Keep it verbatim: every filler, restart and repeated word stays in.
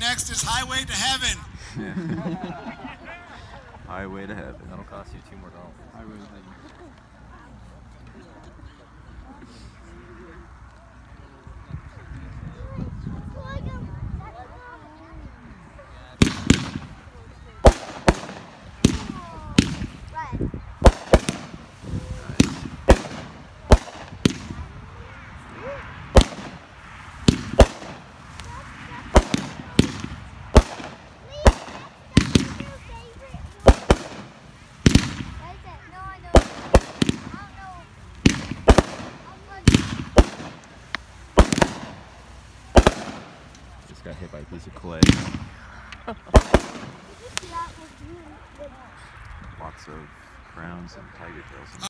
next is Highway to Heaven. Yeah. Highway to Heaven. That'll cost you two more dollars. Highway to Heaven. Got hit by a piece of clay. Lots of crowns and tiger tails.